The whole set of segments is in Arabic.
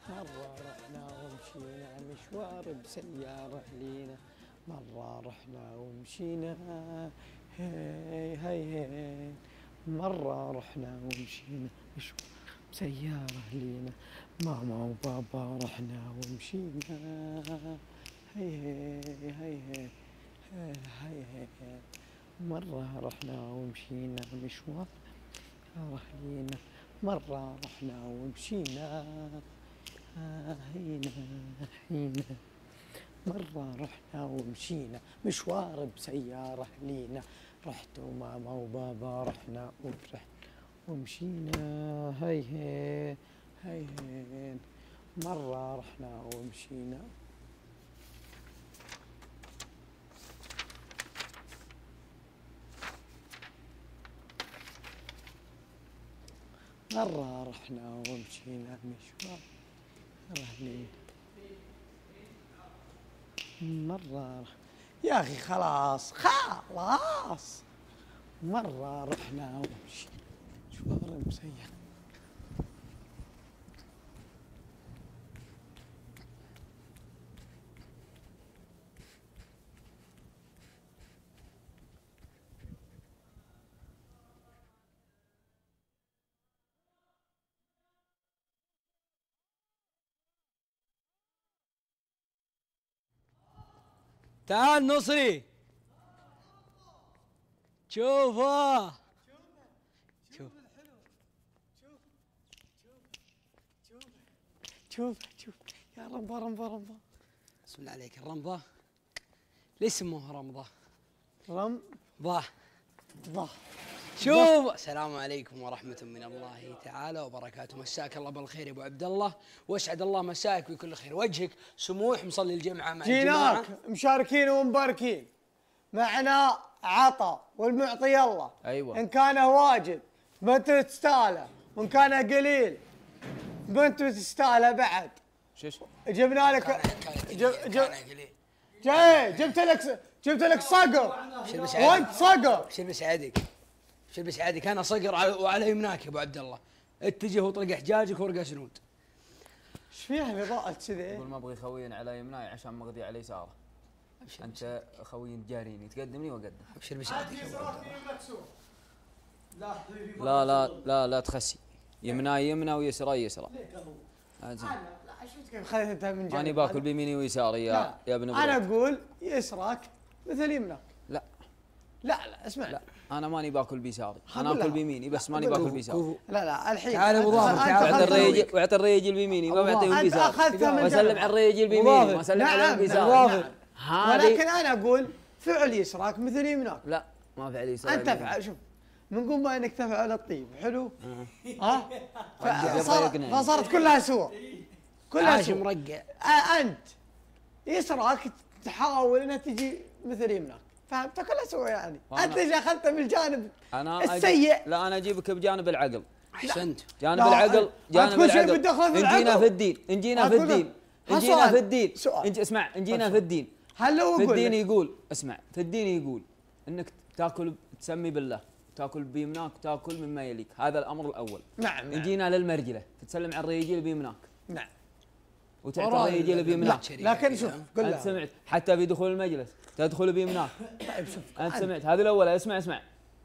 مرة رحنا ومشينا مشوار بسيارة لينا، مرة رحنا ومشينا هي هي هي، مرة رحنا ومشينا مشوار بسيارة لينا، ماما وبابا رحنا ومشينا هي هي هي هي هي هي، مرة رحنا ومشينا مشوار رحلينا، مرة رحنا ومشينا هينا هينا، مرة رحنا ومشينا مشوار بسيارة لينا، رحت وماما وبابا رحنا ومشينا هي هي هي هي، مرة رحنا ومشينا. مرة رحنا ومشينا مشوار رحلينا، مرة يا أخي خلاص خلاص، مرة رحنا ومشينا مشوار مسير. تعال نصري شوفه شوف شوف شوف يا رمبا رمبا رمبا. بسم الله عليك الرمضة. ليش سموها رمضة؟ رمضة ضه. شوف السلام عليكم ورحمة من الله تعالى وبركاته. مساك الله بالخير يا ابو عبد الله، واسعد الله مساك بكل خير. وجهك سموح مصلي الجمعة مع الجماعة. جيناك مشاركين ومباركين، معنا عطا والمعطي الله. ايوه ان كان واجد ما انت تستاهله، وان كان قليل ما انت تستاهله بعد. شش جبنا لك جبت لك صقر وانت صقر. شل بسعدك شل بسعدك. انا صقر وعلى يمناك يا ابو عبد الله. اتجه واطلق حجاجك ورقه سنود. ايش فيها اللي ضاعت كذي؟ يقول ما ابغي خوين على يمناي عشان مغذي على يساره. انت خوي جاريني تقدمني واقدم. ابشر بسعدك يا ابو عبد لا الله. لا لا لا تخسي. يمناي يمنى ويسرى يسرى. خليت انت من جنب. انا باكل بيميني ويساري يا ابن ابو. انا اقول يسراك مثل يمناك. لا لا اسمع. لا انا ماني باكل بيساري، انا اكل بيميني بس ماني باكل بيساري. لا الحين تعال ابو ظافر تعال. واعطي الريجل بيميني ما بعطيه بيساري. اخذتها من واسلم على الريجل بيميني واسلم على البيساري. ولكن انا اقول فعل يسراك مثل يمناك. لا ما فعل يساري. انت افعل. شوف من قوم ما انك تفعل الطيب حلو. ها فصارت كلها سوى. كلها سوى مرقع. انت يسراك تحاول انها تجي مثل يمناك، فهمت؟ كلها سوى يعني. انت اذا اخذتها من الجانب السيء. لا انا اجيبك بجانب العقل. احسنت. جانب العقل جانب العقل. انجينا في الدين انجينا في الدين انجينا في الدين. اسمع انجينا في الدين. هل لو في الدين يقول اسمع في الدين يقول انك تاكل تسمي بالله، تاكل بيمناك وتاكل مما يليك، هذا الامر الاول. نعم. انجينا للمرجله تتسلم على الريجيل بيمناك. نعم. وتعطي الريجيل بيمناك. لكن شوف قل انت سمعت حتى في دخول المجلس تدخل بيمناك. طيب شوف انت سمعت هذه الاولى. اسمع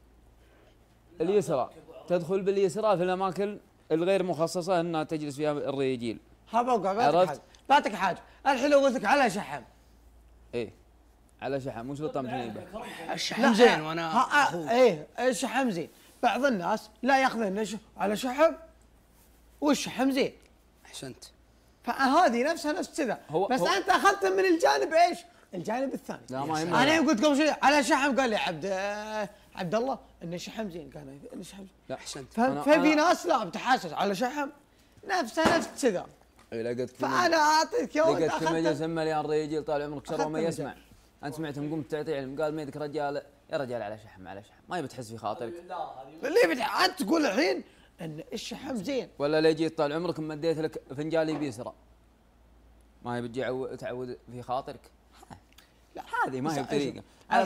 اليسرى تدخل باليسرى في الاماكن الغير مخصصه انها تجلس فيها الريجيل. ها بوقع بعطيك حاجه. الحين لو قلت لك على شحم. ايه على شحم وش بطعم جنيبه؟ الشحم زين وانا ايه الشحم زين. بعض الناس لا ياخذون على شحم والشحم زين. احسنت. فهذه نفسها نفس كذا. بس انت اخذتها من الجانب ايش؟ الجانب الثاني. لا ما يهمني. انا يوم قلت قبل شوي على شحم قال لي عبد الله ان الشحم زين، قال ان الشحم زين. لا احسنت. ففي ناس لا بتحسس على شحم نفسها نفس كذا. اي لقيت فانا اعطيك يا ولد. لقيت في مجلس مليان رجال طال عمرك شر وما يسمع. انت سمعتهم قمت تعطي علم قال ميدك رجال يا رجال على شحم ما يبي تحس في خاطرك. اللي انت تقول الحين ان الشحم زين ولا لا يجي طال عمرك مديت لك فنجالي بيسرى ما هي بتجي تعود في خاطرك. لا هذه ما هي بطريقه.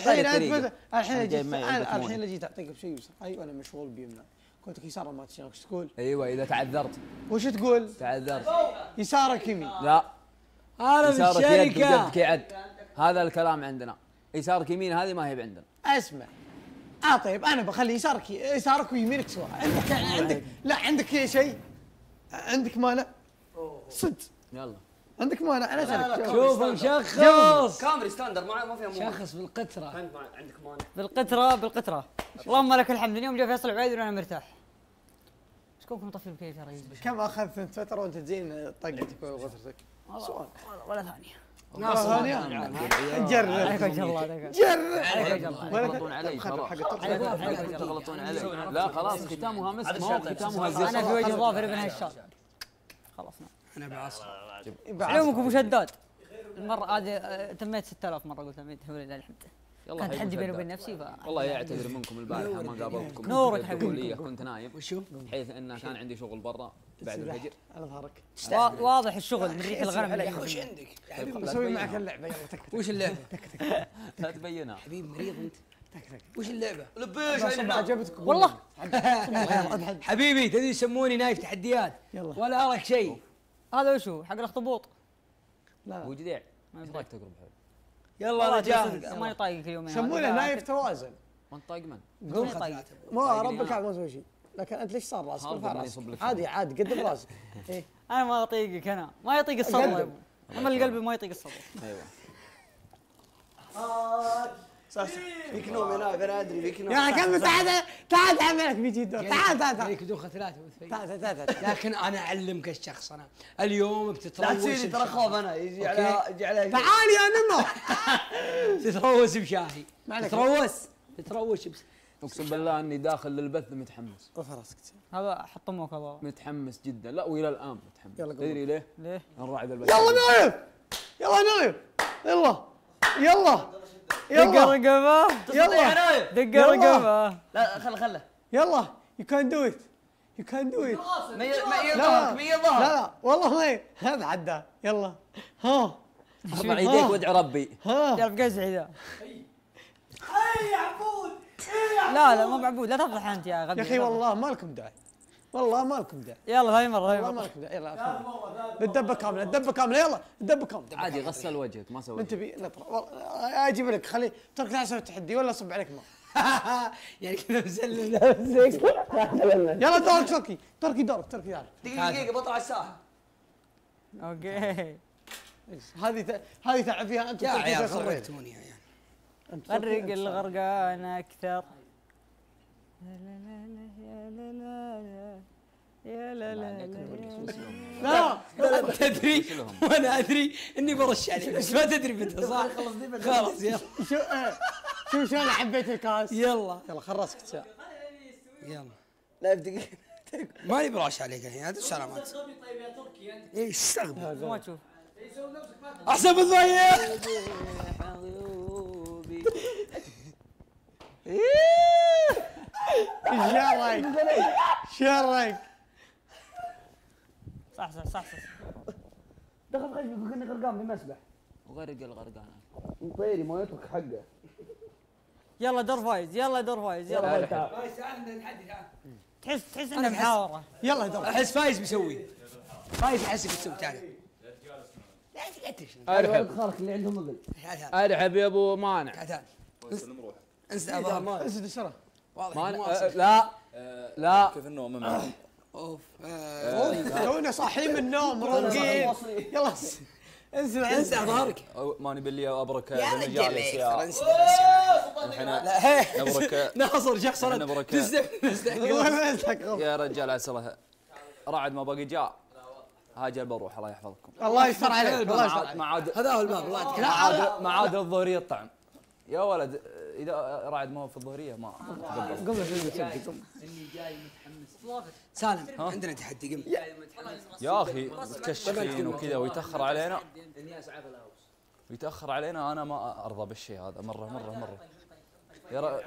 الحين اجي تعطيك بشيء يسرى. ايوه انا مشغول بيمنا. قلت لك يسار ما تشيل وش تقول؟ ايوه اذا تعذرت. وش تقول؟ تعذرت. يسارك يمين. لا هذا يسارك يد بالشركه. وجدك يعد. هذا الكلام عندنا. يسارك يمين هذه ما هي عندنا. اسمع طيب انا بخلي يسارك ويمينك سواء. عندك لا عندك شيء؟ عندك مانع؟ صدق يلا عندك مانع؟ انا اسالك. شوف مشخص كامري ستاندر ما فيها مو شخص بالقطره. عندك مانع. بالقطره اللهم لك الحمد. اليوم جاء فيصل العبيد وانا مرتاح. ايش كونكم مطفي الكيف يا رجل؟ كم اخذت انت فتره وانت تزين طقتك وغثرتك؟ سؤال ولا ثانيه. ناصر ثانية؟ جرب عليك وجه الله. جرب. تغلطون علي تغلطون علي. لا خلاص ختامها مسك ما هو ختامها زين. انا في وجه ظافر بن هشام. خلاص انا بعصر. علومك ابو شداد. المره هذه تميت 6000 مره قلت تميت ولله الحمد. كان تحدي بيني وبين نفسي والله يعتذر منكم البارحه ما قابلتكم. نورك حبيبي. حبيبي كنت نايم. وشو؟ بحيث انه كان عندي شغل برا بعد الفجر. على ظهرك. واضح الشغل من ريح الغنم. وش عندك؟ يا حبيبي بسوي معك اللعبه يلا تك. وش اللعبه؟ لا تبينها. حبيبي مريض انت. وش اللعبه؟ لبيش عجبتك والله حبيبي تدري يسموني نايف تحديات. يلا. ولا ارك شيء. هذا وشو حق الاخطبوط. لا ابو جديع ايش رايك تقرب حلو؟ يلا انا جاهز. ما يطايقك اليومين. يسمونه نايف توازن. ما انت طايق من؟ قول طيب. ما ربك ما اسوي شيء. لكن انت ليش صار راسك؟ هذا ارفع اللي راسك يصب لك. عادي قدم راسك. ايه انا ما اطيقك. انا ما يطيق الصبر. قدم. اما القلب ما يطيق الصبر. ايوه فيك نوم يا نايف انا ادري فيك نوم. يا كمل تعال عملك بيجي الدور. تعال عليك دوخه ثلاثه تعال لكن انا اعلمك الشخص انا اليوم بتتروس. لا تصيري ترى خوف انا يجي على تعال يا نمر. تتروس بشاهي. ما عليك. تتروس اقسم بالله اني داخل للبث متحمس. ارفع راسك. هذا حطموك هذا. متحمس جدا لا والى الان متحمس. يلا قول. تدري ليه؟ ليه؟ نراعي البث. يلا نايف يلا دق الرقبه. يلا دق الرقبه. لا خله يلا you can do it مي لا ظهر لا والله ما هذا عدى. يلا ها ارفع يديك وادعي ربي. يلا بقزعي ذا. لا مو بعبود. لا تفضح انت يا غبي. يا اخي والله ما لكم داعي. يلا ثاني مره والله ما لكم داعي. يلا بالدبه كامله يلا الدبه كامله. عادي غسل وجهك ما سويت. انت بي نطرح والله اجيب لك خلي ترك لا اسوي تحدي ولا اصب عليك ماء. يعني كذا مسلم. يلا دورك تركي دورك. دقيقه بطلع الساحه. اوكي. هذه تعب فيها انت. يا عيال غرقتوني يا عيال. غرق الغرقان اكثر. يا لا لا تدري وانا ادري اني برش عليك بس ما تدري متى صح. خلاص يلا شوف شلون حبيت الكاس. يلا خل راسك تساع. يلا لا دقيقه ماني برش عليك الحين. هذا السلامات. ايش استغفر ما تشوف. احسن بالضيع. شرك صح دخل خشبك وكاني غرقان بمسبح وغرق الغرقان. طيري ما يترك حقه. يلا دور فايز. يلا تحس انه محاوره. يلا دور. احس فايز بيسوي. فايز احسك تسوي. تعال ارحب خالك اللي عندهم مغل. ارحب يا ابو مانع. تعال انسى ظهر. اسد الشرف. واضح مانع لا كيف النوم معك؟ اوف تونا صاحيين من النوم راقين. يلا انسى ظهرك ماني باللي ابرك يا بالمجالس رجال. يا انسى الحين لا نبرك ناصر شخص نبرك يا رجال عسله رعد ما باقي جاء. هاجر بروح الله يحفظكم. الله يستر عليك. الله يستر عليك. ما عاد هذا هو الباب. الله يتكلم. ما عاد الظهريه الطعم يا ولد. اذا رعد ما هو في الظهريه ما سالم عندنا تحدي. قم يا اخي متكشفين وكذا ويتاخر علينا. انا ما ارضى بالشيء هذا مره يا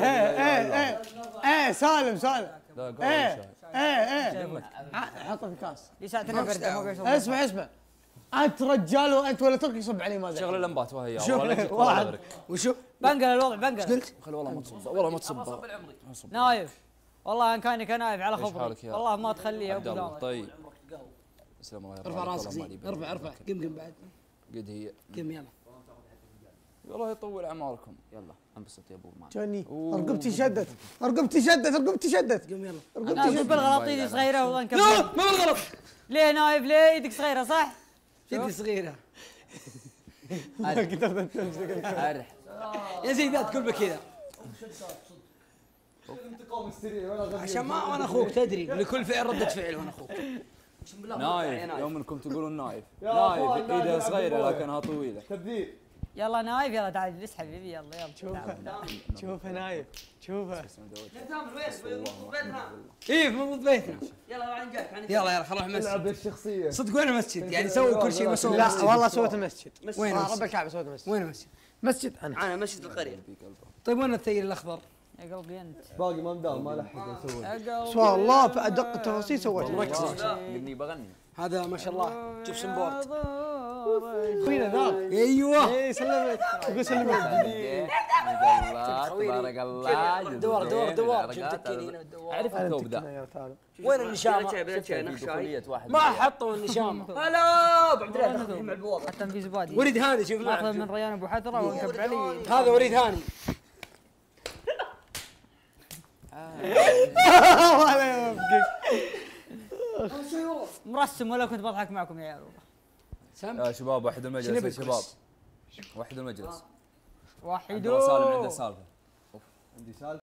ايه سالم لا قول ايه حطه في كاس. يساعدنا برده ما بيشوف. اسمع انت رجال وانت ولا تركي صب علي ما شغل اللمبات وهي شوف واحد. وشو بنقل الوضع بنقل. خل والله ما تصب نايف والله ان كانك نايف على إيش خبري حالك يا والله ما تخليه عبد الله. ابو طيب تسلم الله ارفع راسك زين، ارفع قم بعد. قد هي قم يلا. والله يطول اعماركم. يلا انبسط يا ابو مان. جوني رقبتي شدت، رقبتي شدت. قم يلا. انا اقول بالغلط ايدي صغيره والله نكمل. لا ما بالغلط. ليه نايف ليه ايدك صغيره صح؟ يدي صغيره. ما قدرت تمسك ارح يا زيد لا تقول بكذا. عشان ما انا اخوك تدري، لكل فعل ردة فعل وانا اخوك. نايف يوم انكم تقولون نايف. نايف ايدها صغيره لكنها طويله. تبديل. يلا نايف يلا تعال بس حبيبي يلا شوفها نايف شوفها. ايه مضبوط بيتنا. يلا خل نروح العب مسجد. الشخصيه. صدق وين المسجد؟ يعني سووا كل شيء ما سووا لا مسجد. والله سويت المسجد. وين رب المسجد؟ الكعبه سويت المسجد. وين المسجد؟ مسجد انا. مسجد القريه. طيب وين الثير الاخضر؟ يا قلبي انت باقي ما مدام ما لحق اسوي. يا قلبي سبحان الله في ادق التفاصيل سويت. اني بغني. هذا ما شاء الله جبسن بورد. اخوينا ذاك. ايوه. ايه سلمت يقول سلمت. تبارك الله. دور شوف تكيني هنا الدوار. اعرف الثوب ذا. وين النشامه؟ ما حطوا النشامه. هلا ابو عبد الله داخل مع البوابه. حتى في زبادي وريد هاني شوف ناخذ معه. من ريان ابو حذره ونكب علي. هذا وريد هاني. ولا يوفقك. مرسم ولا كنت بضحك معكم يا عيال والله. يا شباب وحدوا المجلس يا شباب. وحدوا المجلس. وحيدو عبد الله سالم عنده سالفه. عندي سالفه.